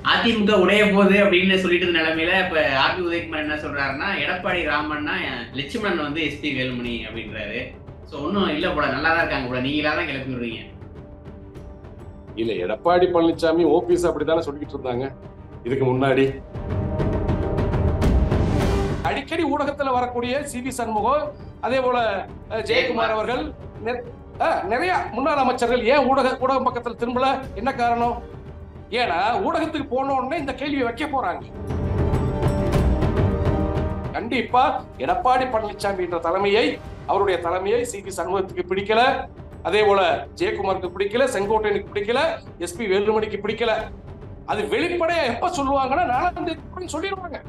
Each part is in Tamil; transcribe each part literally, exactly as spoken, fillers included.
அதிமுக உடைய போகுது அப்படின்னு சொல்லிட்டு இருந்த நிலைமையில இப்ப ஆர்பி உதயகுமார் என்ன சொல்றாருன்னா, எடப்பாடி ராமன்னா லட்சுமணன் வந்து எஸ்பி வேலுமணி அப்படின்றாரு. சோ ஒன்னும் இல்ல போல, நல்லா தான் இருக்காங்க போல, நீங்களா தான் கிளப்பி விடுறீங்க. இல்ல, எடப்பாடி பழனிசாமி ஓபிஎஸ் அப்படித்தானே சொல்லிட்டு இருந்தாங்க இதுக்கு முன்னாடி. அடிக்கடி ஊடகத்துல வரக்கூடிய சி வி சண்முகம், அதே போல ஜெயக்குமார் அவர்கள், நிறைய முன்னாள் அமைச்சர்கள் ஏன் ஊடக ஊடகம் பக்கத்துல திரும்பல? என்ன காரணம்? ஏன்னா ஊடகத்துக்கு போன உடனே இந்த கேள்வியை வைக்க போறாங்க. கண்டிப்பா எடப்பாடி பழனிசாமி என்ற தலைமையை, அவருடைய தலைமையை சி வி சண்முகத்துக்கு பிடிக்கல, அதே போல ஜெயக்குமாருக்கு பிடிக்கல, செங்கோட்டையனுக்கு பிடிக்கல, எஸ்பி வேலுமணிக்கு பிடிக்கல. அது வெளிப்படையா எப்ப சொல்லுவாங்கன்னா நாலாம் தேதி சொல்லிடுவாங்க.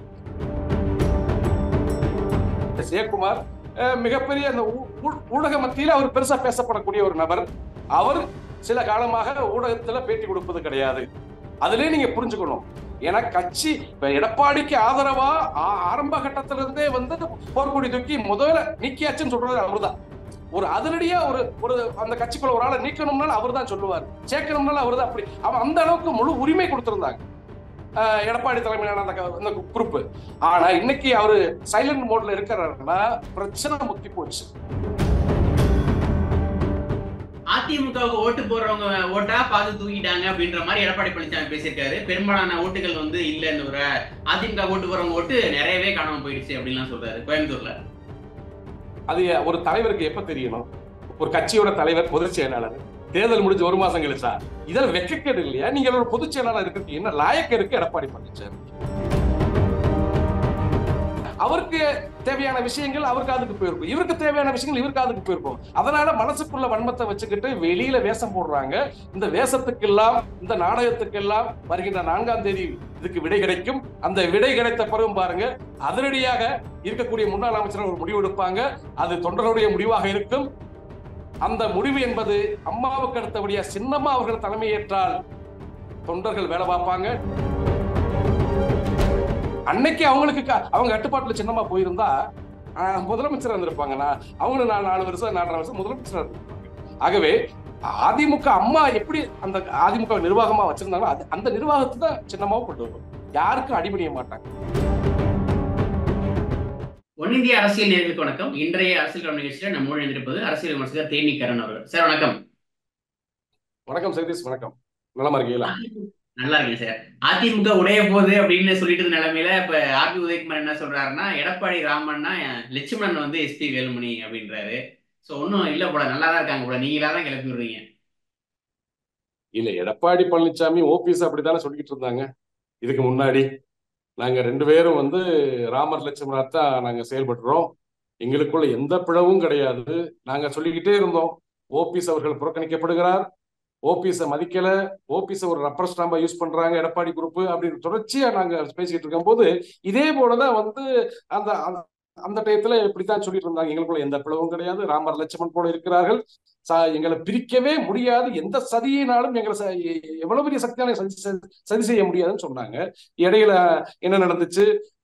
ஜெயக்குமார் மிகப்பெரிய அந்த ஊடக மத்தியில அவர் பெருசா பேசப்படக்கூடிய ஒரு நபர். அவர் சில காலமாக ஊடகத்துல பேட்டி கொடுப்பது கிடையாது. அதுலயே நீங்க புரிஞ்சுக்கணும். ஏன்னா கட்சி எடப்பாடிக்கு ஆதரவா ஆரம்ப கட்டத்தில இருந்தே வந்து போர்க்கொடி தூக்கி முதல்ல நீக்கியாச்சுன்னு சொல்றது அவர்தான். ஒரு அதிரடியா ஒரு ஒரு அந்த கட்சிக்குள்ள ஒரு ஆளை நீக்கணும்னாலும் அவர் தான் சொல்லுவார், சேர்க்கணும்னாலும் அவர் தான். அப்படி அவன் அந்த அளவுக்கு முழு உரிமை கொடுத்திருந்தாங்க எடப்பாடி தலைமையிலான அந்த குரூப். ஆனா இன்னைக்கு அவரு சைலண்ட் மோட்ல இருக்கிறாருன்னா பிரச்சனை முத்தி போச்சு. அதிமுகவுக்கு ஓட்டு போடுறவங்க ஓட்டா பார்த்து தூக்கிட்டாங்க அப்படின்ற மாதிரி எடப்பாடி பழனிசாமி பேசியிருக்காரு. பெரும்பாலான ஓட்டுகள் வந்து இல்ல, இந்த ஒரு அதிமுக ஓட்டு போறவங்க ஓட்டு நிறையவே காணாம போயிடுச்சு அப்படின்லாம் சொல்றாரு கோயம்புத்தூர்ல. அது ஒரு தலைவருக்கு எப்ப தெரியணும்? ஒரு கட்சியோட தலைவர், பொதுச் செயலாளர் தேர்தல் முடிஞ்சு ஒரு மாசம் கழிச்சா இதெல்லாம் வெக்கக்கேடு இல்லையா? நீங்க ஒரு பொதுச் செயலாளர் இருக்கு, என்ன லாயக்கு இருக்கு எடப்பாடி பழனிசாமி? அவருக்கு தேவையான விஷயங்கள் அவருக்கு அதுக்கு போயிருக்கும், இவருக்கு தேவையான விஷயங்கள் இவருக்கு அதுக்கு போயிருக்கும். அதனால மனசுக்குள்ள வன்மத்தை வச்சுக்கிட்டு வெளியில வேஷம் போடுறாங்க. இந்த வேஷத்துக்கு எல்லாம், இந்த நாடகத்துக்கு எல்லாம் வருகின்ற நான்காம் தேதி இதுக்கு விடை கிடைக்கும். அந்த விடை கிடைத்த பிறகு பாருங்க, அதிரடியாக இருக்கக்கூடிய முன்னாள் அமைச்சர் ஒரு முடிவு எடுப்பாங்க. அது தொண்டர்களுடைய முடிவாக இருக்கும். அந்த முடிவு என்பது அம்மாவுக்கு அடுத்தபடியா சின்னம்மா அவர்கள் தலைமையேற்றால் தொண்டர்கள் வேலை பார்ப்பாங்க. அன்னைக்கு அவங்களுக்கு அவங்க கட்டுப்பாட்டுல சின்னமா போயிருந்தா முதலமைச்சர் இருந்திருப்பாங்கன்னா அவங்களும் நாலு நாலு வருஷம் நாலரை வருஷம் முதலமைச்சர் இருந்திருப்பாங்க. ஆகவே அதிமுக அம்மா எப்படி அந்த அதிமுக நிர்வாகமா வச்சிருந்தாங்களோ அந்த நிர்வாகத்தை தான் சின்னமாவும் கொண்டு வரும். யாருக்கும் அடிபணிய மாட்டாங்க. ஒன்னிந்திய அரசியல் நேயர்களுக்கு வணக்கம். இன்றைய அரசியல் நிகழ்ச்சியில் நம்ம இணைந்திருப்பது அரசியல் விமர்சகர் தேனி கரண் அவர்கள். சார் வணக்கம். வணக்கம் சதீஷ். வணக்கம். நலமா இருக்கீங்களா? நல்லா இருக்கேன் சார். அதிமுக உடைய போகுது அப்படின்னு சொல்லிட்டு இருந்த நிலைமையில இப்ப ஆர்பி உதயகுமார் என்ன சொல்றாருன்னா, எடப்பாடி ராமன்னா லட்சுமணன் வந்து எஸ்பி வேலுமணி அப்படின்றாரு. சோ ஒன்னும் இல்ல போல, நல்லா தான் இருக்காங்க போல, நீங்களா தான் கிளப்பி விடுறீங்க. இல்ல, எடப்பாடி பழனிசாமி ஓபிஎஸ் அப்படித்தானே சொல்லிட்டு இருந்தாங்க இதுக்கு முன்னாடி. நாங்க ரெண்டு பேரும் வந்து ராமர் லட்சுமணன் தான் நாங்க செயல்படுறோம், எங்களுக்குள்ள எந்த பிளவும் கிடையாது. நாங்க சொல்லிக்கிட்டே இருந்தோம், ஓபிஎஸ் அவர்கள் புறக்கணிக்கப்படுகிறார், ஓபிஎஸ் மதிக்கல, ஓபிஎஸ் ஒரு ரப்பர் ஸ்டாம்பா யூஸ் பண்றாங்க எடப்பாடி குரூப் அப்படின்னு தொடர்ச்சியா நாங்க பேசிக்கிட்டு இருக்கும் போது இதே போலதான் வந்து அந்த அந்த டயத்துல இப்படித்தான் சொல்லிட்டு இருந்தாங்க. எங்களுக்குள்ள எந்த பிளவும் கிடையாது, ராமர் லட்சுமணன் போல இருக்கிறார்கள், எங்களை பிரிக்கவே முடியாது, எந்த சதியினாலும் எங்களை எவ்வளவு பெரிய சக்தியால சதி செய்ய முடியாதுன்னு சொன்னாங்க. இடையில என்ன நடந்துச்சு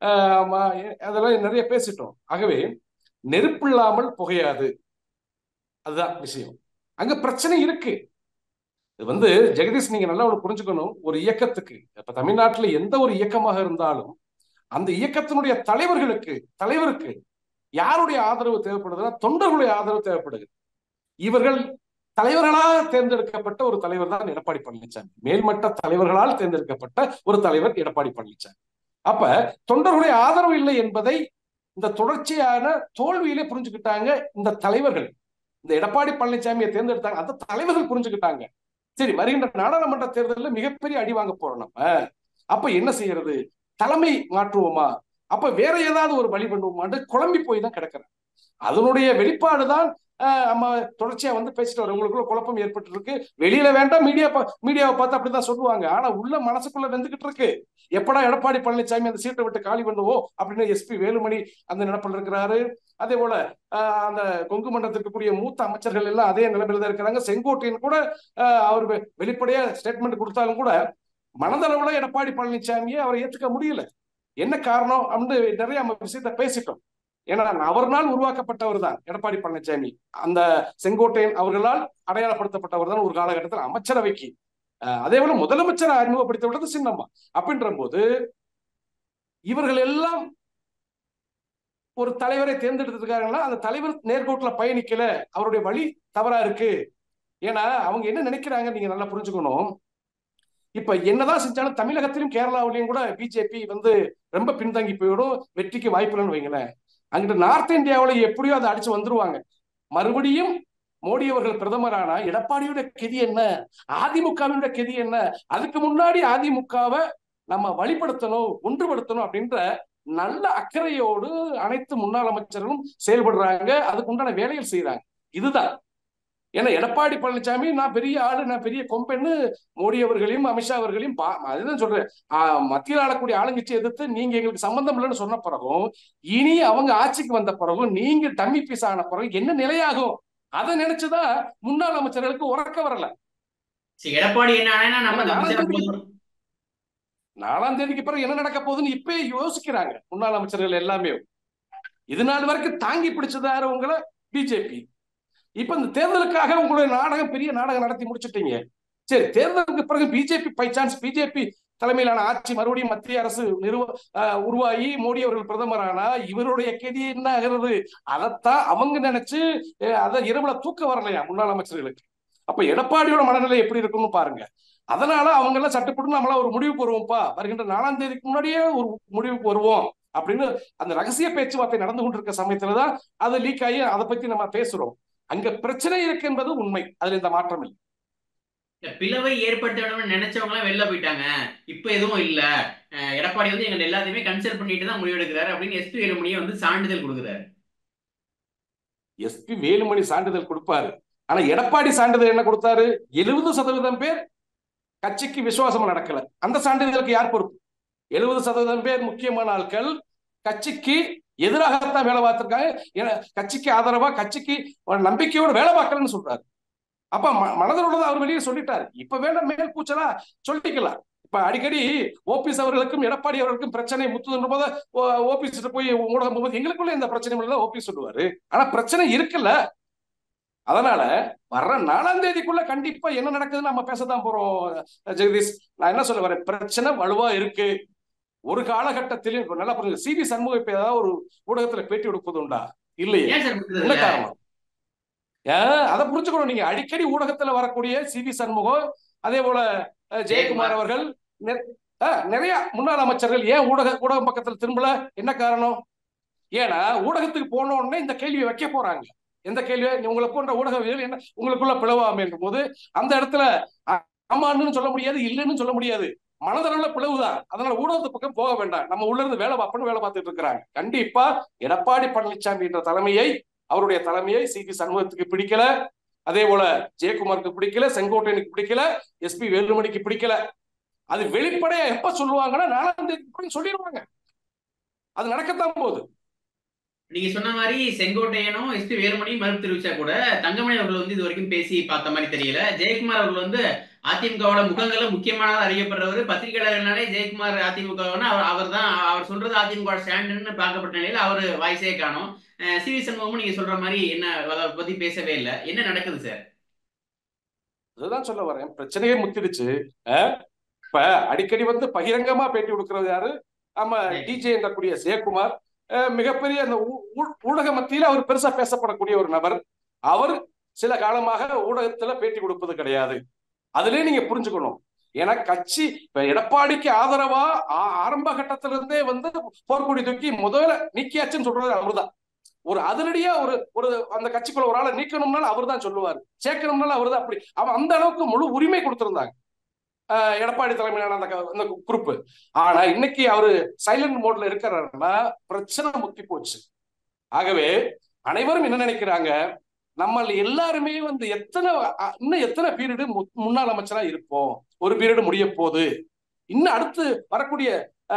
அதெல்லாம் நிறைய பேசிட்டோம். ஆகவே நெருப்பு இல்லாமல் புகையாது, அதுதான் விஷயம். அங்க பிரச்சனை இருக்கு. இது வந்து ஜெகதீஷ், நீங்க நல்லா ஒண்ணு புரிஞ்சுக்கணும். ஒரு இயக்கத்துக்கு, இப்ப தமிழ்நாட்டுல எந்த ஒரு இயக்கமாக இருந்தாலும் அந்த இயக்கத்தினுடைய தலைவர்களுக்கு தலைவருக்கு யாருடைய ஆதரவு தேவைப்படுதுன்னா தொண்டர்களுடைய ஆதரவு தேவைப்படுது. இவர்கள் தலைவர்களாக தேர்ந்தெடுக்கப்பட்ட ஒரு தலைவர் தான் எடப்பாடி பழனிசாமி. மேல்மட்ட தலைவர்களால் தேர்ந்தெடுக்கப்பட்ட ஒரு தலைவர் எடப்பாடி பழனிசாமி. அப்ப தொண்டர்களுடைய ஆதரவு இல்லை என்பதை இந்த தொடர்ச்சியான தோல்வியிலே புரிஞ்சுக்கிட்டாங்க இந்த தலைவர்கள். இந்த எடப்பாடி பழனிசாமியை தேர்ந்தெடுத்தாங்க, அந்த தலைவர்கள் புரிஞ்சுக்கிட்டாங்க. சரி, வருகின்ற நாடாளுமன்ற தேர்தலில் மிகப்பெரிய அடி வாங்க போறோம் நம்ம. அப்ப என்ன செய்யறது? தலைமை மாற்றுவோமா? அப்ப வேற ஏதாவது ஒரு வழி பண்ணுவோமான்னு குழம்பி போய் தான் கிடக்குறேன். அதனுடைய வெளிப்பாடுதான் நம்ம தொடர்ச்சியா வந்து பேசிட்டு வரோம். உங்களுக்குள்ள குழப்பம் ஏற்பட்டு இருக்கு. வெளியில வேண்டாம், மீடியா மீடியாவை பார்த்து அப்படிதான் சொல்லுவாங்க. ஆனா உள்ள மனசுக்குள்ள வெந்துகிட்டு இருக்கு. எப்படா எடப்பாடி பழனிசாமி அந்த சீட்டை விட்டு காலி பண்ணுவோம் அப்படின்னு எஸ்பி வேலுமணி அந்த நினைப்பில் இருக்கிறாரு. அதே போல அந்த கொங்கு மண்டலத்திற்கு கூடிய மூத்த அமைச்சர்கள் எல்லாம் அதே நிலைமையில தான் இருக்கிறாங்க. செங்கோட்டையன் கூட அவர் வெளிப்படையா ஸ்டேட்மெண்ட் கொடுத்தாலும் கூட மனதளவுல எடப்பாடி பழனிசாமியை அவரை ஏத்துக்க முடியல. என்ன காரணம் அப்படின்னு நிறைய விஷயத்த பேசிட்டோம். ஏன்னா அவர்னால் உருவாக்கப்பட்டவர் தான் எடப்பாடி பழனிசாமி. அந்த செங்கோட்டையன் அவர்களால் அடையாளப்படுத்தப்பட்டவர் தான் ஒரு காலகட்டத்தில் அமைச்சரவைக்கு. அதே போல முதலமைச்சரை அறிமுகப்படுத்த விட்டது சின்னம்மா. அப்படின்ற போது இவர்கள் எல்லாம் ஒரு தலைவரை தேர்ந்தெடுத்திருக்காங்கன்னா அந்த தலைவர் நேர்கோட்டுல பயணிக்கல, அவருடைய வழி தவறா இருக்கு. ஏன்னா அவங்க என்ன நினைக்கிறாங்க நீங்க நல்லா புரிஞ்சுக்கணும். இப்ப என்னதான் செஞ்சாலும் தமிழகத்திலும் கேரளாவிலையும் கூட பிஜேபி வந்து ரொம்ப பின்தங்கி போயிடும், வெற்றிக்கு வாய்ப்பு இல்லைன்னு வைங்களேன். அங்கிட்டு நார்த் இந்தியாவில எப்படியோ அதை அடிச்சு வந்துருவாங்க. மறுபடியும் மோடி அவர்கள் பிரதமரானா எடப்பாடியோட கெதி என்ன, அதிமுகவினுடைய கெதி என்ன? அதுக்கு முன்னாடி அதிமுகவை நம்ம வழிபடுத்தணும், ஒன்றுபடுத்தணும் அப்படின்ற நல்ல அக்கறையோடு அனைத்து முன்னாள் அமைச்சர்களும் செயல்படுறாங்க. அதுக்கு உண்டான வேலைகள் செய்யறாங்க. இதுதான். ஏன்னா எடப்பாடி பழனிசாமி நான் பெரிய ஆளு, நான் பெரிய கொம்பெண்ணு மோடி அவர்களையும் அமித்ஷா அவர்களையும் அதுதான் சொல்றேன், மத்தியில் ஆளக்கூடிய ஆளுங்கட்சி எதிர்த்து நீங்க எங்களுக்கு சம்பந்தம் இல்லைன்னு சொன்ன பிறகும், இனி அவங்க ஆட்சிக்கு வந்த பிறகும் நீங்க டம்மி பீஸ் ஆன பிறகு என்ன நிலையாகும் அதை நினைச்சுதான் முன்னாள் அமைச்சர்களுக்கு உறக்க வரல. எடப்பாடி என்ன நாலாம் தேதிக்கு பிறகு என்ன நடக்க போகுதுன்னு இப்ப யோசிக்கிறாங்க முன்னாள் அமைச்சர்கள் எல்லாமே. இது நாள் வரைக்கும் தாங்கி பிடிச்சதாரு உங்களை பிஜேபி. இப்ப இந்த தேர்தலுக்காக உங்களுடைய நாடகம் பெரிய நாடகம் நடத்தி முடிச்சுட்டீங்க. சரி, தேர்தலுக்கு பிறகு பிஜேபி பை சான்ஸ் பிஜேபி தலைமையிலான ஆட்சி மறுபடியும் மத்திய அரசு நிறுவ உருவாகி மோடி அவர்கள் பிரதமரானா இவருடைய கெதி என்ன ஆகிறது அதைத்தான் அவங்க நினைச்சு அதை இரவுல தூக்க வரலையா முன்னாள் அமைச்சர்களுக்கு. அப்ப எடப்பாடியோட மனநிலை எப்படி இருக்குன்னு பாருங்க. அதனால அவங்க எல்லாம் சட்டுப்பட்டு நம்மளா ஒரு முடிவுக்கு வருவோம்ப்பா, வருகின்ற நாலாம் தேதிக்கு முன்னாடியே ஒரு முடிவுக்கு வருவோம் அப்படின்னு அந்த ரகசிய பேச்சுவார்த்தை நடந்து கொண்டிருக்க சமயத்துலதான் அது லீக் ஆகி அதை பத்தி நம்ம பேசுறோம். அங்க பிரச்சனை இருக்கு என்பது உண்மை, அதுல இந்த மாற்றம் இல்லை. பிளவை ஏற்படுத்த நினைச்சவங்க எல்லாம் வெளில போயிட்டாங்க, இப்ப எதுவும் இல்ல, எடப்பாடி வந்து எங்க எல்லாத்தையுமே கன்சல்ட் பண்ணிட்டு தான் முடிவெடுக்கிறாரு அப்படின்னு எஸ்பி வேலுமணியை வந்து சான்றிதழ் கொடுக்குறாரு. எஸ்பி வேலுமணி சான்றிதழ் கொடுப்பாரு. ஆனா எடப்பாடி சான்றிதழ் என்ன கொடுத்தாரு? எழுபது சதவீதம் பேர் கட்சிக்கு விசுவாசம் நடக்கல. அந்த சான்றிதழுக்கு யார் பொறுப்பு? எழுபது சதவீதம் பேர் முக்கியமான ஆட்கள் கட்சிக்கு எதிராகத்தான் வேலை பார்த்திருக்காங்க, கட்சிக்கு ஆதரவா கட்சிக்கு நம்பிக்கையோட வேலை பார்க்கலன்னு சொல்றாரு. அப்ப மனதில் உள்ளதை அவர் வெளியே சொல்லிட்டாரு. இப்ப வேண்டாம் மேல் கூச்சலா சொல்லிக்கலாம். இப்ப அடிக்கடி ஓபிஎஸ் அவர்களுக்கும் எடப்பாடி அவர்களுக்கும் பிரச்சனை முத்துதுன்ற போது ஓபிஎஸ் போய் ஊடகம் போது எங்களுக்குள்ள இந்த பிரச்சனை இல்லை ஓபிஎஸ் சொல்லுவாரு. ஆனா பிரச்சனை இருக்குல்ல. அதனால வர்ற நாலாம் தேதிக்குள்ள கண்டிப்பா என்ன நடக்குதுன்னு நம்ம பேசத்தான் போறோம். ஜெகதீஷ், நான் என்ன சொல்ல வரேன், பிரச்சனை வலுவா இருக்கு. ஒரு காலகட்டத்திலும் நல்லா புரிஞ்சு சி வி சண்முகம் இப்ப ஏதாவது ஒரு ஊடகத்துல பேட்டி கொடுப்பது உண்டா? இல்லையே. என்ன காரணம்? ஏன் அதை புரிஞ்சுக்கணும். நீங்க அடிக்கடி ஊடகத்துல வரக்கூடிய சி வி சண்முகம், அதே போல ஜெயக்குமார் அவர்கள், நிறைய முன்னாள் அமைச்சர்கள் ஏன் ஊடக ஊடகம் பக்கத்துல திரும்பல? என்ன காரணம்? ஏன்னா ஊடகத்துக்கு போன உடனே இந்த கேள்வியை வைக்க போறாங்க. எந்த கேள்வி? உங்களை போன்ற ஊடகவியல் என்ன உங்களுக்குள்ள பிளவாம என்ற போது அந்த இடத்துல ஆமான்னு சொல்ல முடியாது, இல்லைன்னு சொல்ல முடியாது, மனதளவுல பிளவுதான். அதனால ஊடகத்து பக்கம் போக வேண்டாம், நம்ம உள்ள இருந்து வேலை பார்ப்போம்னு வேலை பார்த்துட்டு இருக்கிறாங்க. கண்டிப்பா எடப்பாடி பழனிசாமி என்ற தலைமையை, அவருடைய தலைமையை சி வி சண்முகத்துக்கு பிடிக்கல, அதே போல ஜெயக்குமாருக்கு பிடிக்கல, செங்கோட்டையனுக்கு பிடிக்கல, எஸ்பி வேலுமணிக்கு பிடிக்கல. அது வெளிப்படையா எப்ப சொல்லுவாங்கன்னா நாலாம் தேதி சொல்லிடுவாங்க. அது நடக்கத்தான் போகுது. நீங்க சொன்ன மாதிரி செங்கோட்டையனும் எஸ்பி வேலுமணியும் மறுப்பு தெரிவிச்சா கூட தங்கமணி அவர்கள் வந்து இது வரைக்கும் பேசி பார்த்த மாதிரி தெரியல. ஜெயக்குமார் அவர்கள் வந்து அதிமுகவோட முகங்களும் முக்கியமானதாக அறியப்படுறவர். பத்திரிகையாளர்களாலே ஜெயக்குமார் அதிமுக அவர் தான், அவர் சொல்றது அதிமுக ஸ்டாண்டுன்னு பார்க்கப்பட்ட நிலையில அவர் வாய்ஸே காணும். சி வி சண்முகமும் நீங்க சொல்ற மாதிரி என்ன அதை பத்தி பேசவே இல்லை. என்ன நடக்குது சார்? அதுதான் சொல்ல வரேன், பிரச்சனையே முத்திடுச்சு. இப்ப அடிக்கடி வந்து பகிரங்கமா பேட்டி கொடுக்கறது யாரு? ஆமா, டிஜே என்றக்கூடிய ஜெயக்குமார் மிகப்பெரிய அந்த ஊடக மத்தியில அவர் பெருசா பேசப்படக்கூடிய ஒரு நபர். அவர் சில காலமாக ஊடகத்துல பேட்டி கொடுப்பது கிடையாது. அதுலயே நீங்க புரிஞ்சுக்கணும். ஏன்னா கட்சி இப்ப எடப்பாடிக்கு ஆதரவா ஆரம்ப கட்டத்திலிருந்தே வந்து போர்க்கொடி தூக்கி முதல்ல நீக்கியாச்சுன்னு சொல்றது அவர்தான். ஒரு அதிரடியா ஒரு ஒரு அந்த கட்சிக்குள்ள ஒரு ஆளை நீக்கணும்னாலும் அவர் தான் சொல்லுவாரு, சேர்க்கணும்னாலும் அவர் தான். அப்படி அவன் அந்த அளவுக்கு முழு உரிமை கொடுத்திருந்தாங்க எடப்பாடி தலைமையிலான அந்த குரூப். ஆனா இன்னைக்கு அவரு சைலண்ட் மோட்ல இருக்கிறாருன்னா பிரச்சனை முத்தி போச்சு. ஆகவே அனைவரும் என்ன நினைக்கிறாங்க, நம்ம எல்லாருமே வந்து எத்தனை இன்னும் எத்தனை பீரியடு முன்னாள் அமைச்சரா இருப்போம், ஒரு பீரியடு முடிய போகுது, இன்னும் அடுத்து வரக்கூடிய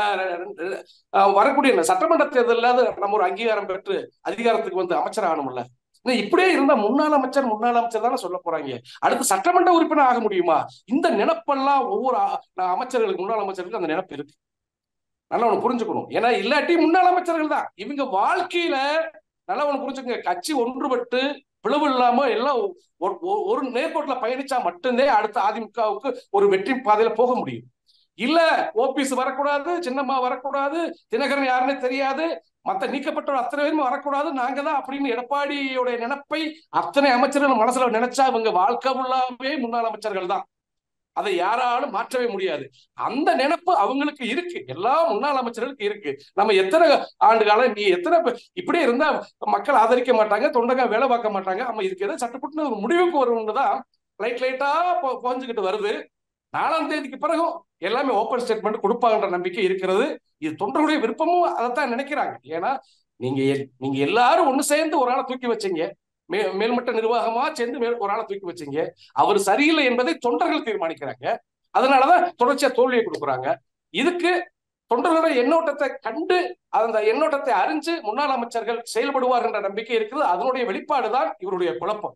வரக்கூடிய சட்டமன்ற தேர்தலில் நம்ம ஒரு அங்கீகாரம் பெற்று அதிகாரத்துக்கு வந்து அமைச்சர் ஆகணும்ல. இப்படியே இருந்தா முன்னாள் அமைச்சர் முன்னாள் அமைச்சர் தானே சொல்ல போறாங்க, அடுத்து சட்டமன்ற உறுப்பினர் ஆக முடியுமா? இந்த நினைப்பெல்லாம் ஒவ்வொரு அமைச்சர்களுக்கு முன்னாள் அமைச்சர்களுக்கு அந்த நினைப்பு இருக்கு. நல்லா ஒண்ணு புரிஞ்சுக்கணும். ஏன்னா இல்லாட்டி முன்னாள் அமைச்சர்கள் தான் இவங்க வாழ்க்கையில நல்லா ஒண்ணு புரிஞ்சுக்கங்க. கட்சி ஒன்றுபட்டு பிளவு இல்லாம எல்லாம் ஒரு நேர்கோட்டுல பயணிச்சா மட்டும்தான் அடுத்த அதிமுகவுக்கு ஒரு வெற்றி பாதையில போக முடியும். இல்ல ஓபிஎஸ் வரக்கூடாது, சின்னம்மா வரக்கூடாது, தினகரன் யாருன்னு தெரியாது, மத்த நீக்கப்பட்டவர் அத்தனை பேரும் வரக்கூடாது, நாங்க தான் அப்படின்னு எடப்பாடியோட நினைப்பை அத்தனை அமைச்சர்கள் மனசுல நினைச்சா இவங்க வாழ்க்கை ஃபுல்லாவே முன்னாள் அமைச்சர்கள் தான். அதை யாராலும் மாற்றவே முடியாது. அந்த நினைப்பு அவங்களுக்கு இருக்கு, எல்லா முன்னாள் அமைச்சர்களுக்கு இருக்கு. நம்ம எத்தனை ஆண்டு காலம் நீ எத்தனை இப்படியே இருந்தா மக்கள் ஆதரிக்க மாட்டாங்க, தொண்டங்க வேலை பார்க்க மாட்டாங்க. நம்ம இதுக்கு எதாவது சட்டப்பட்டு ஒரு முடிவுக்கு வரும்னுதான் லைட் லைட்டா போஞ்சுக்கிட்டு வருது. நாலாம் தேதிக்கு பிறகும் எல்லாமே ஓப்பன் ஸ்டேட்மெண்ட் கொடுப்பாங்கன்ற நம்பிக்கை இருக்கிறது. இது தொண்டர்களுடைய விருப்பமும் அதைத்தான் நினைக்கிறாங்க. ஏன்னா நீங்க நீங்க எல்லாரும் ஒண்ணு சேர்ந்து ஒரு ஆளை தூக்கி வச்சீங்க, மே மேல்மட்ட நிர்வாகமா சேர்ந்து ஒரு ஆளை தூக்கி வச்சீங்க, அவர் சரியில்லை என்பதை தொண்டர்கள் தீர்மானிக்கிறாங்க. அதனாலதான் தொடர்ச்சியா தோல்வியை கொடுக்குறாங்க. இதுக்கு தொண்டர்களுடைய எண்ணோட்டத்தை கண்டு அந்த எண்ணோட்டத்தை அறிஞ்சு முன்னாள் அமைச்சர்கள் செயல்படுவார் என்ற நம்பிக்கை இருக்குது. அதனுடைய வெளிப்பாடுதான் இவருடைய குழப்பம்.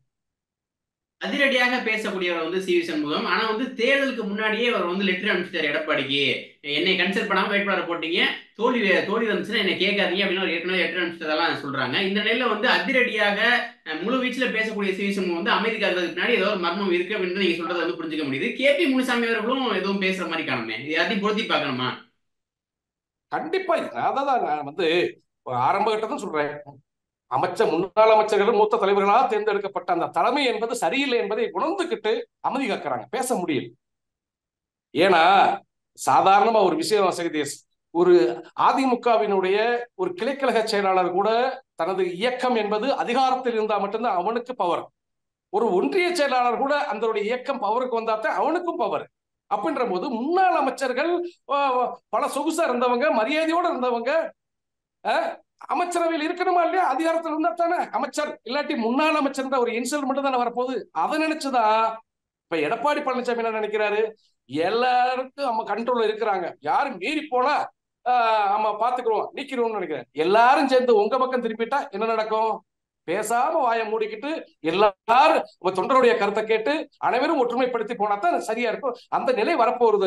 அதிரடியாக பேசக்கூடியவர் வந்து சி வி சண்முகம். ஆனா வந்து தேர்தலுக்கு முன்னாடியே அவர் வந்து லெட்டர் அனுப்பிச்சிட்டாரு எடப்பாடிக்கு, என்னை கன்சல்ட் பண்ணாம வேட்பாளர் போட்டீங்க, தோல்வி தோல்வி வந்துச்சுன்னா என்னை கேட்காதீங்க அப்படின்னு ஏற்கனவே லெட்டர் அனுப்பிச்சதெல்லாம் சொல்றாங்க. இந்த நிலையில வந்து அதிரடியாக முழு வீச்சுல பேசக்கூடிய சி வி சண்முகம் வந்து அமைதி காக்கிறதுக்கு பின்னாடி ஏதோ ஒரு மர்மம் இருக்கு அப்படின்னு நீங்க சொல்றதை வந்து புரிஞ்சுக்க முடியுது. கே பி முனுசாமி அவர்களும் எதுவும் பேசுற மாதிரி காணுமே, எல்லாத்தையும் பொருத்தி பார்க்கணுமா? கண்டிப்பா அதான் நான் வந்து ஆரம்ப கட்டத்தான் சொல்றேன். அமைச்சர் முன்னாள் அமைச்சர்கள் மூத்த தலைவர்களாக தேர்ந்தெடுக்கப்பட்ட அந்த தலைமை என்பது சரியில்லை என்பதை உணர்ந்துகிட்டு அமைதி காக்கிறாங்க, பேச முடியல. ஏன்னா சாதாரணமா ஒரு விஷயம் சகதீஷ், ஒரு அதிமுகவினுடைய ஒரு கிளைக்கழக செயலாளர் கூட தனது இயக்கம் என்பது அதிகாரத்தில் இருந்தா மட்டும்தான் அவனுக்கு பவர். ஒரு ஒன்றிய செயலாளர் கூட அந்த இயக்கம் பவருக்கு வந்தாத்தான் அவனுக்கும் பவர். அப்படின்ற போது முன்னாள் அமைச்சர்கள் பல சொகுசா இருந்தவங்க, மரியாதையோட இருந்தவங்க அமைச்சரவையில் இருக்கணுமா இல்லையா? அதிகாரத்தில் இருந்தா தானே அமைச்சர், இல்லாட்டி முன்னாள் அமைச்சர் ஒரு இன்சல்ட் மட்டும் தானே வரப்போகுது. அதை நினைச்சுதான் இப்ப எடப்பாடி பழனிசாமி என்ன நினைக்கிறாரு, எல்லாருக்கும் நம்ம கண்ட்ரோல்ல இருக்கிறாங்க, யாரும் மீறி போனா ஆஹ் நம்ம பாத்துக்கிறோம் நீக்கிறோம்னு நினைக்கிறேன். எல்லாரும் சேர்ந்து உங்க பக்கம் திருப்பிட்டா என்ன நடக்கும்? பேசாம வாயை மூடிக்கிட்டு எல்லாரும் தொண்டருடைய கருத்தை கேட்டு அனைவரும் ஒற்றுமைப்படுத்தி போனாதான் சரியா இருக்கும். அந்த நிலை வரப்போறது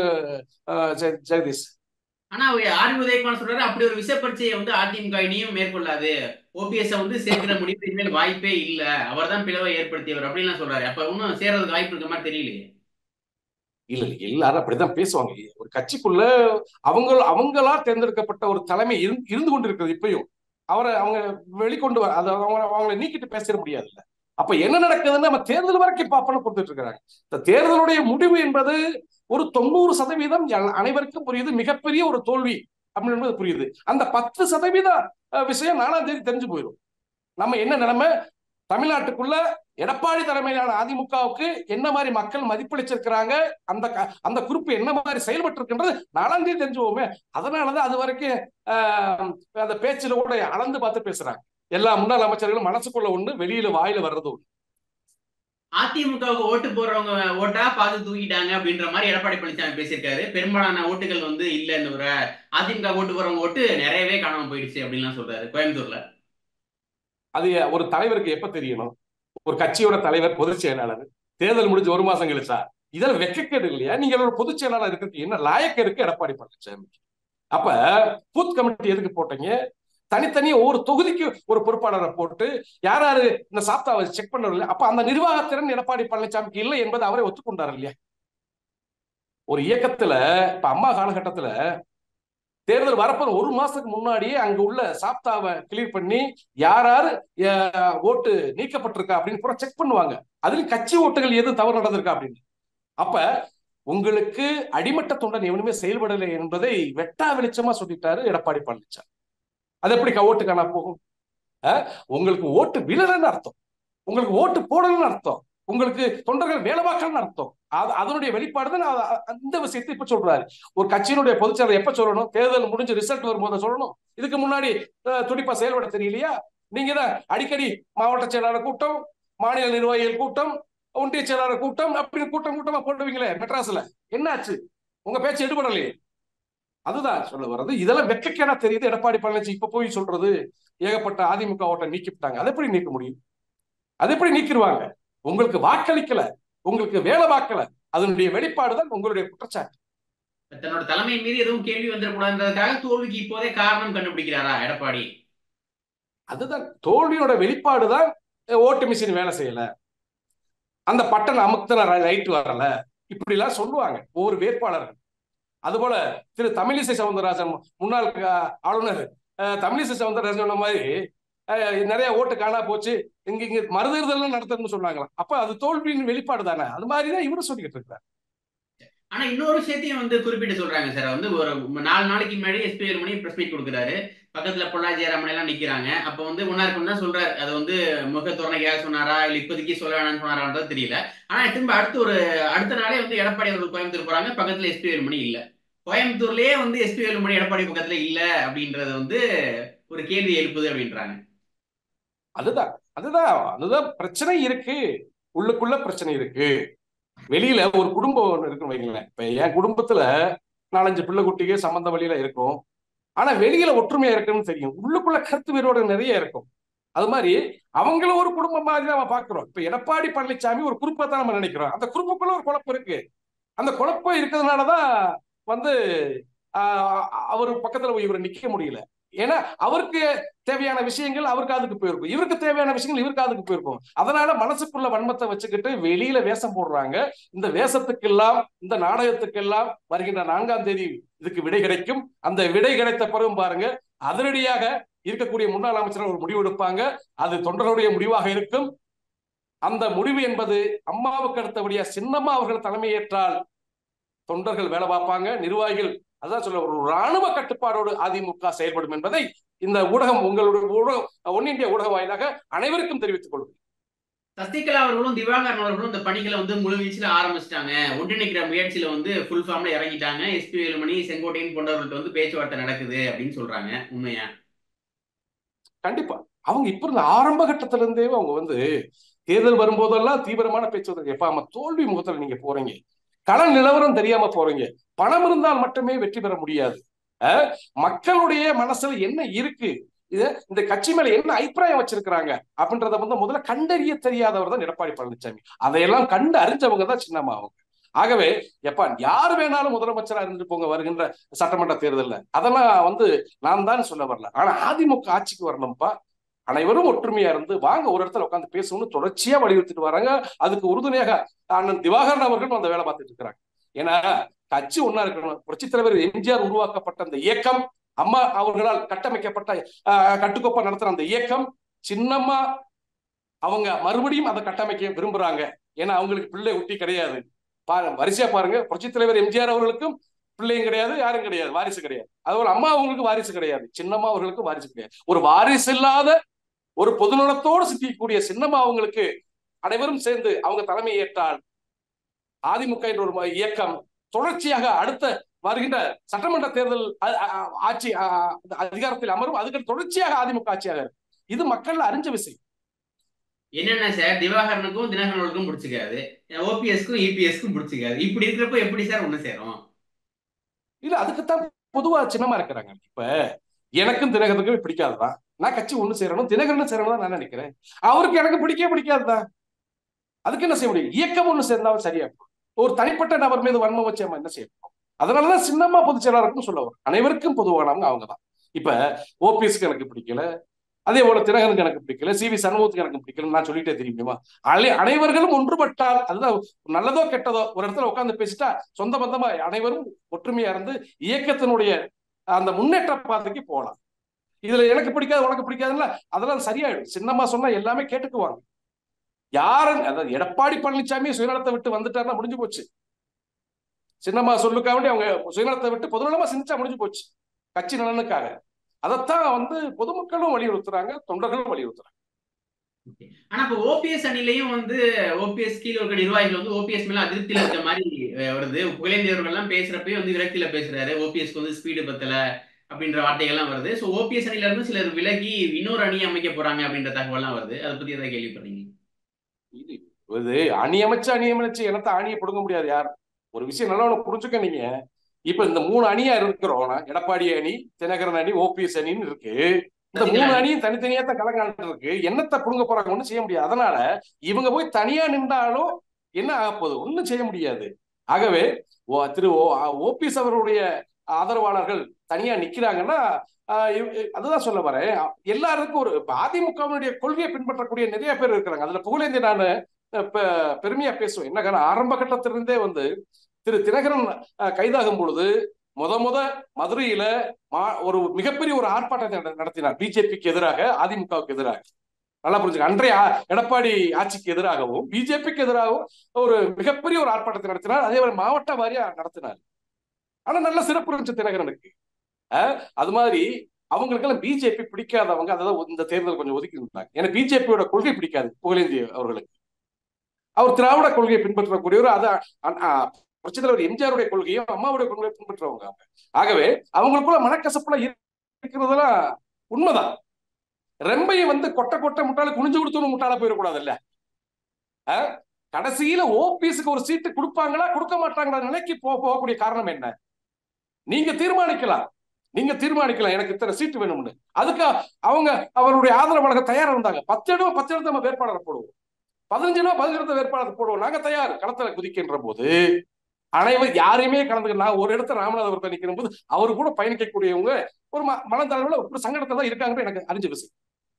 ஜெகதீஷ். ஆனா ஆர் உதயகுமார் சொல்றாரு, அப்படி ஒரு விச பரீட்சையை வந்து அதிமுக இனியும் மேற்கொள்ளாது, ஓபிஎஸ் வந்து சேர்க்கிற முடிவு இனிமேல் வாய்ப்பே இல்ல, அவர் தான் பிளவை ஏற்படுத்தியவர் அப்படின்லாம் சொல்றாரு. அப்ப இன்னும் சேர்றதுக்கு வாய்ப்பு இருக்க மாதிரி தெரியலையே. இல்ல எல்லாரும் அப்படிதான் பேசுவாங்க. ஒரு கட்சிக்குள்ள அவங்க அவங்களா தேர்ந்தெடுக்கப்பட்ட ஒரு தலைமை இருந்து கொண்டு இருக்கிறது. இப்பயும் அவரை அவங்க வெளிக்கொண்டு வர அதை அவங்க அவங்களை நீக்கிட்டு பேசிட முடியாது. இல்ல அப்ப என்ன நடக்குதுன்னு நம்ம தேர்தல் வரைக்கும் பார்ப்போம்னு கொடுத்துட்டு இருக்கிறாங்க. இந்த தேர்தலுடைய முடிவு என்பது ஒரு தொண்ணூறு சதவீதம் அனைவருக்கும் புரியுது, மிகப்பெரிய ஒரு தோல்வி அப்படின்னு புரியுது. அந்த பத்து சதவீத விஷயம் நாலாம் தேதி தெரிஞ்சு போயிடும். நம்ம என்ன நிலைமை, தமிழ்நாட்டுக்குள்ள எடப்பாடி தலைமையிலான அதிமுகவுக்கு என்ன மாதிரி மக்கள் மதிப்பளிச்சிருக்கிறாங்க, அந்த அந்த குறிப்பு என்ன மாதிரி செயல்பட்டு இருக்கின்றது நாலாம் தேதி தெரிஞ்சுவோமே. அதனாலதான் அது வரைக்கும் ஆஹ் அந்த பேச்சுல கூட அளந்து பார்த்து பேசுறாங்க. எல்லா முன்னாள் அமைச்சர்களும் மனசுக்குள்ள ஒண்ணு, வெளியில வாயில வர்றது ஒண்ணு. அதிமுகவுக்கு ஓட்டு போடுறவங்க ஓட்டா பார்த்து தூக்கிட்டாங்க அப்படின்ற மாதிரி எடப்பாடி பழனிசாமி பேசியிருக்காரு. பெரும்பாலான ஓட்டுகள் வந்து இல்ல, இந்த ஒரு அதிமுக ஓட்டு போறவங்க ஓட்டு நிறையவே காணாம போயிடுச்சு அப்படின்லாம் சொல்றாரு கோயம்புத்தூர்ல. அது ஒரு தலைவருக்கு எப்ப தெரியணும்? ஒரு கட்சியோட தலைவர் பொதுச் செயலாளர் தேர்தல் முடிஞ்சு ஒரு மாசம் கழிச்சா இதெல்லாம் வெக்கக்கேடு இல்லையா? நீங்க ஒரு பொதுச் செயலாளர் இருக்கு, என்ன லாயக்கு இருக்கு எடப்பாடி பழனிசாமி? அப்ப பூத் கமிட்டி எதுக்கு போட்டீங்க? தனித்தனியா ஒவ்வொரு தொகுதிக்கு ஒரு பொறுப்பாளரை போட்டு யார் யாரு இந்த சாப்தாவை செக் பண்ணல. அப்ப அந்த நிர்வாகத்திறன் எடப்பாடி பழனிசாமிக்கு இல்லை என்பதை அவரை ஒத்துக்கொண்டார் இல்லையா? ஒரு இயக்கத்துல இப்ப அம்மா காலகட்டத்துல தேர்தல் வரப்போற ஒரு மாசத்துக்கு முன்னாடியே அங்க உள்ள சாப்தாவை கிளியர் பண்ணி யார் யாரு ஓட்டு நீக்கப்பட்டிருக்கா அப்படின்னு கூட செக் பண்ணுவாங்க. அதுல கட்சி ஓட்டுகள் எது தவறு நடந்திருக்கா அப்படின்னு. அப்ப உங்களுக்கு அடிமட்ட தொண்டன் எவனுமே செயல்படலை என்பதை வெட்டா வெளிச்சமா சொல்லிட்டாரு எடப்பாடி பழனிசாமி. அது எப்படி ஓட்டு காணா போகும்? உங்களுக்கு ஓட்டு விழலன்னு அர்த்தம், உங்களுக்கு ஓட்டு போடலன்னு அர்த்தம், உங்களுக்கு தொண்டர்கள் வேலை பார்க்கலன்னு அர்த்தம். அதனுடைய வெளிப்பாடு தான் இந்த விஷயத்தை இப்ப சொல்றாரு. ஒரு கட்சியினுடைய பொதுச் செயலாளர் எப்ப சொல்லணும்? தேர்தல் முடிஞ்சு ரிசல்ட் வரும்போது சொல்லணும். இதுக்கு முன்னாடி துடிப்பா செயல்பட தெரியலையா? நீங்க தான் அடிக்கடி மாவட்ட செயலாளர் கூட்டம், மாநில நிர்வாகிகள் கூட்டம், ஒன்றிய செயலாளர் கூட்டம் அப்படின்னு கூட்டம் கூட்டமா போட்டுவீங்களே மெட்ராஸ்ல. என்னாச்சு? உங்க பேச்சு எடுபடலையே. அதுதான் சொல்ல வர்றது. இதெல்லாம் வெக்கக்கேடா தெரியுது. எடப்பாடி பழனிசாமி இப்ப போய் சொல்றது ஏகப்பட்ட அதிமுக ஓட்டை நீக்கிவிட்டாங்க. அதை எப்படி நீக்க முடியும்? அதை எப்படி நீக்கிடுவாங்க? உங்களுக்கு வாக்களிக்கல, உங்களுக்கு வேலை பார்க்கல, அதனுடைய வெளிப்பாடுதான் உங்களுடைய குற்றச்சாட்டு. தன்னோட தலைமை மீது எதுவும் கேள்வி வந்துடக்கூடாதுன்றதுக்காக தோல்விக்கு இப்போதே காரணம் கண்டுபிடிக்கிறாரா எடப்பாடி? அதுதான் தோல்வியோட வெளிப்பாடுதான் ஓட்டு மிஷின் வேலை செய்யல, அந்த பட்டன் அமுக்குன லைட் வரல, இப்படி எல்லாம் சொல்லுவாங்க ஒவ்வொரு வேட்பாளர்கள். அதுபோல திரு தமிழிசை சவுந்தரராஜன் முன்னாள் ஆளுநர் தமிழிசை சவுந்தரராஜன் சொன்ன மாதிரி நிறைய ஓட்டு காணா போச்சு, இங்க இங்க மறுதேர்தல் நடத்தணும்னு சொன்னாங்களா, அப்ப அது தோல்வியின் வெளிப்பாடு தானே. அது மாதிரிதான் இவரு சொல்லிக்கிட்டு இருக்கிறார். ஆனா இன்னொரு விஷயத்தையும் வந்து குறிப்பிட்டு சொல்றாங்க சார். வந்து ஒரு நாலு நாளைக்கு முன்னாடி எஸ்பி வேலுமணி பிரஸ் மீட் கொடுக்குறாரு. பக்கத்துல பொள்ளாச்சி ஜெயராமன் எல்லாம் நிக்கிறாங்க. அப்ப வந்து ஒன்னாருக்கு தான் சொல்றாரு. அது வந்து முக துறனைக்காக சொன்னாரா இல்ல இப்போதைக்கு சொல்ல வேணாம்னு சொன்னாரான்றது தெரியல. ஆனா திரும்ப அடுத்து ஒரு அடுத்த நாளே வந்து எடப்பாடி அவர்கள் கோயம்புத்தூர் போறாங்க. பக்கத்துல எஸ்பி வேலுமணி இல்ல. கோயம்புத்தூர்லயே வந்து எஸ்பி வேலுமணி எடப்பாடி பக்கத்துல இல்ல அப்படின்றது வந்து ஒரு கேள்வி எழுப்புது அப்படின்றாங்க. அதுதான் அதுதான் அதுதான் பிரச்சனை இருக்கு, உள்ளுக்குள்ள பிரச்சனை இருக்கு. வெளியில ஒரு குடும்பம் இருக்குன்னு வைங்களேன். இப்ப என் குடும்பத்துல நாலஞ்சு பிள்ளை குட்டிக்கு சம்பந்த வழியில இருக்கும். ஆனா வெளியில ஒற்றுமையா இருக்குன்னு தெரியும், உள்ளுக்குள்ள கருத்து வேறுபாடு நிறைய இருக்கும். அது மாதிரி அவங்களும் ஒரு குடும்பம் மாதிரி நம்ம பாக்குறோம். இப்ப எடப்பாடி பழனிசாமி ஒரு குரூப்பை தான் நம்ம நினைக்கிறோம். அந்த குரூப்புக்குள்ள ஒரு குழப்பம் இருக்கு. அந்த குழப்பம் இருக்கிறதுனாலதான் வந்து ஆஹ் அவர் பக்கத்துல இவர் நிக்க முடியல. ஏன்னா அவருக்கு தேவையான விஷயங்கள் அவர் காதுக்கு போயிருக்கும், இவருக்கு தேவையான விஷயங்கள் இவர் காதுக்கு போயிருக்கும். அதனால மனசுக்குள்ள வன்மத்தை வச்சுக்கிட்டு வெளியில வேஷம் போடுறாங்க. இந்த வேஷத்துக்கெல்லாம் இந்த நாடகத்துக்கெல்லாம் வருகின்ற நான்காம் தேதி இதுக்கு விடை கிடைக்கும். அந்த விடை கிடைத்த பிறகும் பாருங்க, அதிரடியாக இருக்கக்கூடிய முன்னாள் அமைச்சர் ஒரு முடிவு எடுப்பாங்க. அது தொண்டர்களுடைய முடிவாக இருக்கும். அந்த முடிவு என்பது அம்மாவுக்கு அடுத்தபடியா சின்னம்மா அவர்கள் தலைமையேற்றால் தொண்டர்கள் வேலை பார்ப்பாங்க, நிர்வாகிகள். அதான் சொல்ல, ஒரு ராணுவ கட்டுப்பாடோடு அதிமுக செயல்படும் என்பதை இந்த ஊடகம், உங்களுடைய ஊடகம், ஒன் இந்தியா ஊடக வாயிலாக அனைவருக்கும் தெரிவித்துக் கொள்கிறேன். சசிகலா அவர்களும் திவாகரன் அவர்களும் இந்த பணிகளை வந்து முழு வீச்சுல ஆரம்பிச்சிட்டாங்க. ஒன்றிணைக்கிற முயற்சியில வந்து ஃபுல் ஃபார்ம்ல இறங்கிட்டாங்க. எஸ்பி வேலுமணி, செங்கோட்டையன் போன்றவர்கள்ட்ட வந்து பேச்சுவார்த்தை நடக்குது அப்படின்னு சொல்றாங்க. உண்மையா? கண்டிப்பா. அவங்க இப்ப இருந்த ஆரம்ப கட்டத்துல இருந்தே அவங்க வந்து தேர்தல் வரும்போதெல்லாம் தீவிரமான பேச்சுவார்த்தை. எப்ப நம்ம தோல்வி முகத்துல நீங்க போறீங்க, கள நிலவரம் தெரியாம போறீங்க, பணம் இருந்தால் மட்டுமே வெற்றி பெற முடியாது. மக்களுடைய மனசுல என்ன இருக்கு, இது இந்த கட்சி மேல என்ன அபிப்பிராயம் வச்சிருக்கிறாங்க அப்படின்றத வந்து முதல்ல கண்டறிய தெரியாதவர் தான் எடப்பாடி பழனிசாமி. அதையெல்லாம் கண்டு அறிஞ்சவங்க தான் சின்னம்மா அவங்க. ஆகவே எப்ப யார் வேணாலும் முதலமைச்சரா இருந்து போங்க வருகின்ற சட்டமன்ற தேர்தலில், அதெல்லாம் வந்து நான் தான் சொல்ல வரல. ஆனா அதிமுக ஆட்சிக்கு வரணும்ப்பா, அனைவரும் ஒற்றுமையா இருந்து வாங்க ஒரு இடத்துல உட்காந்து பேசணும்னு தொடர்ச்சியா வலியுறுத்திட்டு வராங்க. அதுக்கு உறுதுணையாக அண்ணன் திவாகரன் அவர்கள் அந்த வேலை பார்த்துட்டு இருக்கிறாங்க. ஏன்னா கட்சி ஒன்னா இருக்கணும். புரட்சித் தலைவர் எம்ஜிஆர் உருவாக்கப்பட்ட அந்த இயக்கம், அம்மா அவர்களால் கட்டமைக்கப்பட்ட கட்டுக்கோப்பா நடத்துற அந்த இயக்கம், சின்னம்மா அவங்க மறுபடியும் அதை கட்டமைக்க விரும்புறாங்க. ஏன்னா அவங்களுக்கு பிள்ளை ஒட்டி கிடையாது. பாருங்க, வரிசையா பாருங்க, புரட்சித் தலைவர் எம்ஜிஆர் அவர்களுக்கும் பிள்ளையும் கிடையாது, யாரும் கிடையாது, வாரிசு கிடையாது. அதுபோல அம்மா அவங்களுக்கு வாரிசு கிடையாது, சின்னம்மா அவர்களுக்கும் வாரிசு கிடையாது. ஒரு வாரிசு இல்லாத ஒரு பொதுநலத்தோடு சிந்திக்கக்கூடிய சின்னம்மா அவங்களுக்கு அனைவரும் சேர்ந்து அவங்க தலைமை ஏற்றால் அதிமுக என்ற ஒரு இயக்கம் தொடர்ச்சியாக அடுத்த வருகின்ற சட்டமன்ற தேர்தல் ஆட்சி அதிகாரத்தில் அமரும். அதுக்கு தொடர்ச்சியாக அதிமுக ஆட்சியாக இருக்கும். இது மக்கள் அறிஞ்ச விஷயம். என்னென்ன சார், திவாகரனுக்கும் தினகரனுக்கும் பிடிச்சிக்காது, ஓபிஎஸ்க்கும் இபிஎஸ்க்கும் பிடிச்சிக்காது. இப்படி இருக்கிறப்ப எப்படி சார் ஒண்ணு சேரும்? இல்ல, அதுக்குத்தான் பொதுவா சின்னமா இருக்கிறாங்க. இப்ப எனக்கும் தினகரனுக்கும் பிடிக்காதுதான், நான் கட்சி ஒண்ணு சேரணும், தினகரனும் சேரணும் நான் நினைக்கிறேன். அவருக்கு எனக்கு பிடிக்கவே பிடிக்காதுதான், அதுக்கு என்ன செய்ய முடியும்? இயக்கம் ஒண்ணு சேர்ந்தாலும் சரியா இருக்கும். ஒரு தனிப்பட்ட நபர் மீது வன்மம் வச்சு நம்ம என்ன செய்யணும்? அதனாலதான் சின்னம்மா பொதுச் செயலாளருக்கும் சொல்ல வரும். அனைவருக்கும் பொதுவானவங்க அவங்கதான். இப்ப ஓபிஎஸ்க்கு எனக்கு பிடிக்கல, அதே போல தினகரனுக்கு எனக்கு பிடிக்கல, சி வி சண்முகத்துக்கு எனக்கு பிடிக்கல, நான் சொல்லிட்டே தெரியுமா? அனைவர்களும் ஒன்றுபட்டால் அதுதான் நல்லதோ கெட்டதோ ஒரு இடத்துல உட்கார்ந்து பேசிட்டா சொந்த பந்தமா அனைவரும் ஒற்றுமையா இருந்து இயக்கத்தினுடைய அந்த முன்னேற்ற பாதைக்கு போகலாம். இதுல எனக்கு பிடிக்காது உனக்கு பிடிக்காதுல்ல, அதெல்லாம் சரியாயிடும். சின்னம்மா சொன்னா எல்லாமே கேட்டுக்குவாங்க. யாரும், அதாவது எடப்பாடி பழனிசாமி சுயநலத்தை விட்டு வந்துட்டாருன்னா முடிஞ்சு போச்சு. சின்னம்மா சொல்லுக்காக வேண்டி அவங்க சுயநலத்தை விட்டு பொதுநலமா சிந்திச்சா முடிஞ்சு போச்சு கட்சி நலனுக்காக. அதைத்தான் வந்து பொதுமக்களும் வலியுறுத்துறாங்க, தொண்டர்களும் வலியுறுத்துறாங்க. ஆனா இப்ப ஓபிஎஸ் அணிலையும் வந்து ஓபிஎஸ் கீழ இருக்க நிர்வாகிகள் வந்து ஓபிஎஸ் மேல அதிருப்தியில இருக்க மாதிரி வருது. புகழேந்தியவர்கள் எல்லாம் பேசுறப்பயும் வந்து விரக்தியில பேசுறாரு. ஓபிஎஸ்க்கு வந்து ஸ்பீடு பத்தல அப்படின்ற வார்த்தைகள்லாம் வருது. சோ ஓபிஎஸ் அணில இருந்து சிலர் விலகி இன்னொரு அணி அமைக்க போறாங்க அப்படின்ற தகவல்லாம் வருது. அதை பத்தி ஏதாவது கேள்விப்படுறீங்க? இது அணி அமைச்சு அணி அமைச்சு என்னத்த அணியை பிடுங்க முடியாது யார். ஒரு விஷயம் நல்லா புரிஞ்சுக்க, நீங்க இப்ப இந்த மூணு அணியா இருக்கிறோம், எடப்பாடி அணி, தினகரன் அணி, ஓபிஎஸ் அணின்னு இருக்கு. இந்த மூணு அணியும் தனித்தனியா தான் கலங்காண்டு இருக்கு. என்னத்தை புடுங்க போறாங்க ஒன்னும் செய்ய முடியாது. அதனால இவங்க போய் தனியா நின்றாலும் என்ன ஆக போகுது? ஒன்னும் செய்ய முடியாது. ஆகவே திரு ஓபிஎஸ் அவருடைய ஆதரவாளர்கள் தனியா நிக்கிறாங்கன்னா ஆஹ் இவ- அதுதான் சொல்ல வரேன். எல்லாருக்கும் ஒரு இப்ப அதிமுகவினுடைய கொள்கையை பின்பற்றக்கூடிய நிறைய பேர் இருக்கிறாங்க. அதுல புகழேந்தி நான் பெ- பெருமையா பேசுவேன். என்ன காரணம், ஆரம்ப கட்டத்திலிருந்தே வந்து திரு தினகரன் அஹ், கைதாகும் பொழுது முத முத மதுரையில மா- ஒரு மிகப்பெரிய ஒரு ஆர்ப்பாட்டத்தை நட- நடத்தினார். பிஜேபிக்கு எதிராக, அதிமுகவுக்கு எதிராக. நல்லா புரிஞ்சுக்க, அன்றைய ஆ- எடப்பாடி ஆட்சிக்கு எதிராகவும் பிஜேபிக்கு எதிராகவும் ஒரு மிகப்பெரிய ஒரு ஆர்ப்பாட்டத்தை நடத்தினார். அதே மாதிரி மாவட்ட வாரியா நடத்தினார். ஆனா நல்ல சிறப்பு இருந்துச்சு தினகரனுக்கு. அஹ், அது மாதிரி அவங்களுக்கெல்லாம் பிஜேபி பிடிக்காதவங்க அதாவது இந்த தேர்தல் கொஞ்சம் ஒதுக்கி இருந்தாங்க. ஏன்னா பிஜேபியோட கொள்கை பிடிக்காது புகழேந்தி அவர்களுக்கு. அவர் திராவிட கொள்கையை பின்பற்றக்கூடியவர். அது அ- அ- புரட்சித் தலைவர் எம்ஜிஆருடைய கொள்கையும் அம்மாவுடைய கொள்கையை பின்பற்றவங்க அவங்க. ஆகவே அவங்களுக்குள்ள மனக்கசப்புல இருக்கிறதெல்லாம் உண்மைதான். ரெம்பையை வந்து கொட்டை கொட்டை முட்டாள குனிஞ்சு கொடுத்தவங்க முட்டாள போயிடக்கூடாது இல்ல. அஹ், கடைசியில ஓபிஎஸ்க்கு ஒரு சீட்டு கொடுப்பாங்களா கொடுக்க மாட்டாங்களா நிலைக்கு போ- போகக்கூடிய காரணம் என்ன? நீங்க தீர்மானிக்கலாம். நீங்க தீர்மானிக்கலாம் எனக்கு இத்தனை சீட்டு வேணும்னு. அதுக்கு அவங்க அவருடைய ஆதரவு வழங்க தயாரா இருந்தாங்க. பத்து இடம் பத்து இடத்த நம்ம வேட்பாளரை போடுவோம், பதினஞ்சு இடம் பதினஞ்சு இடத்த வேட்பாளர் போடுவோம், நாங்க தயார் களத்துல குதிக்கின்ற போது அனைவர் யாரையுமே கலந்துக்க. நான் ஒரு இடத்துல ராமநாதபுரத்தை நிக்கிற போது அவரு கூட பயணிக்கக்கூடியவங்க ஒரு ம- மனதளவுல ஒரு சங்கடத்துல தான் இருக்காங்க எனக்கு அறிஞ்ச விஷயம்.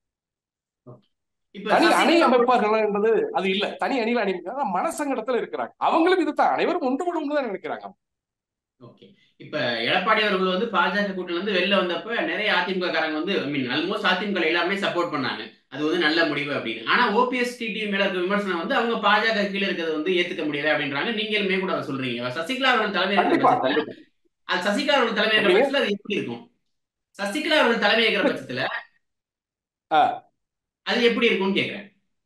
இப்ப தனி அணி சசிகலா அமைப்பார்கள் என்பது அது இல்ல. தனி அணியில அணி மனசங்கடத்துல இருக்கிறாங்க. அவங்களும் இதுதான், அனைவரும் ஒன்றுபடும் தான் நினைக்கிறாங்க. ஓகே. இப்ப எடப்பாடி அவர்கள் வந்து பாஜக கூட்டணில இருந்து வெளில வந்தப்ப நிறைய அதிமுக காரங்க வந்து ஐ மீன் ஆல்மோஸ்ட் அதிமுக எல்லாருமே சப்போர்ட் பண்ணாங்க. அது வந்து நல்ல முடிவு அப்படின்னு. ஆனா ஓபிஎஸ் டிடி மேல இருக்க விமர்சனம் வந்து அவங்க பாஜக கீழே இருக்கிறது வந்து ஏத்துக்க முடியல அப்படின்றாங்க. நீங்களுமே கூட அதை சொல்றீங்க. சசிகலா அவர்கள் தலைமை இருக்கிற கண்டிப்பா பட்சத்துல கண்டிப்பா. அது சசிகலா அவர்கள் தலைமை இருக்கிற எப்படிங்க? பட்சத்துல அது எப்படி இருக்கும்? சசிகலா அவர்கள் தலைமை இருக்கிற பட்சத்துல ஆஹ் அது எப்படி இருக்கும்னு கேக்குறேன்.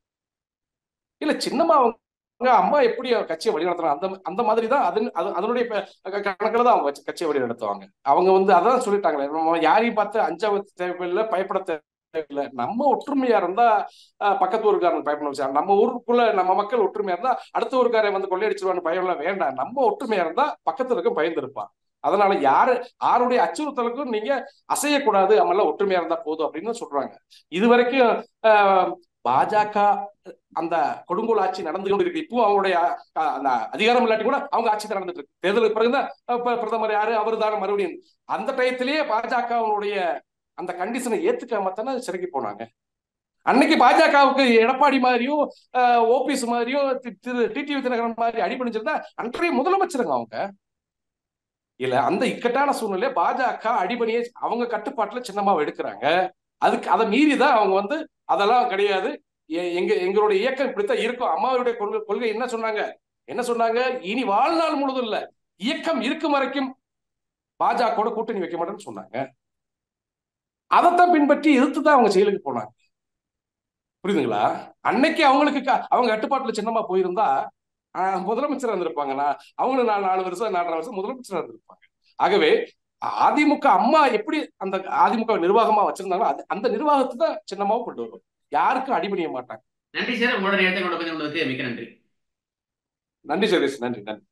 இல்ல சின்னம்மா அவங்க அம்மா எப்படி கட்சியை வழி நடத்துறாங்க அந்த அந்த மாதிரி தான் அது அது- அதனுடைய ப- க- கணக்குல தான் அவங்க வச்சு கட்சியை வழி நடத்துவாங்க. அவங்க வந்து அதான் சொல்லிட்டாங்களே, நம்ம யாரையும் பார்த்து அஞ்சாவது தேவையில்லை, பயப்பட தேவையில்லை. நம்ம ஒற்றுமையா இருந்தா அஹ், பக்கத்து ஊருக்காரன் பயப்பட வச்சா, நம்ம ஊருக்குள்ள நம்ம மக்கள் ஒற்றுமையா இருந்தா அடுத்த ஊருக்காரன் வந்து கொள்ளையடிச்சிருவான்னு பயம் எல்லாம் வேண்டாம். நம்ம ஒற்றுமையா இருந்தா பக்கத்துல இருக்க பயந்து இருப்பான். அதனால யாரு யாருடைய அச்சுறுத்தலுக்கும் நீங்க அசையக்கூடாது, நம்மளாம் ஒற்றுமையா இருந்தா போதும் அப்படின்னு சொல்றாங்க. இது வரைக்கும் ஆஹ், பாஜக அந்த கொடுங்கோல் ஆட்சி நடந்து கொண்டு இருக்கு. இப்போ அவங்களுடைய அஹ், அந்த அதிகாரம் இல்லாட்டி கூட அவங்க ஆட்சி தான் நடந்துட்டு இருக்கு. தேர்தலுக்கு பிறகுதான் அஹ், இப்ப பிரதமர் யாரு அவரு தானே மறுபடியும். அந்த டயத்திலேயே பாஜகவுடைய அந்த கண்டிஷனை ஏத்துக்காம தானே சிறைக்கு போனாங்க. அன்னைக்கு பாஜகவுக்கு எடப்பாடி மாதிரியும் ஓபிஎஸ் மாதிரியும் தி- திரு டிடிவி தினகரன் மாதிரி அடிபணிச்சிருந்தா அன்றைய முதலமைச்சருங்க அவங்க. இல்ல அந்த இக்கட்டான சூழ்நிலை பாஜக அடிபணியை அவங்க கட்டுப்பாட்டுல சின்னமாவை எடுக்கிறாங்க. அதுக்கு அதை மீறிதான் அவங்க வந்து அதெல்லாம் கிடையாது, எ- எங்க எங்களுடைய இயக்கம் இப்படித்தான் இருக்கும். அம்மாவுடைய கொள்கை கொள்கை என்ன சொன்னாங்க என்ன சொன்னாங்க இனி வாழ்நாள் முழுதும் இல்ல, இயக்கம் இருக்கும் வரைக்கும் பாஜக கூட்டணி வைக்க மாட்டேன்னு சொன்னாங்க. அதைத்தான் பின்பற்றி எதிர்த்து தான் அவங்க செயலுக்கு போனாங்க. புரியுதுங்களா? அன்னைக்கு அவங்களுக்கு க- அவங்க கட்டுப்பாட்டுல சின்னமா போயிருந்தா ஆஹ், முதலமைச்சரா இருந்திருப்பாங்க. நான் அவங்களும் நாலு நாலு வருஷம் நாலரை வருஷம் முதலமைச்சரா இருந்திருப்பாங்க. ஆகவே அதிமுக அம்மா எப்படி அந்த அதிமுக நிர்வாகமா வச்சிருந்தாங்களோ அது அந்த நிர்வாகத்தை தான் சின்னமாவும் கொண்டு வரும். யாருக்கும் அடிபணிய மாட்டாங்க. நன்றி சார். உங்களோட நேரத்தை கொண்டு வந்து கொண்டதுக்கு மிக்க நன்றி. நன்றி சதீஷ், நன்றி நன்றி.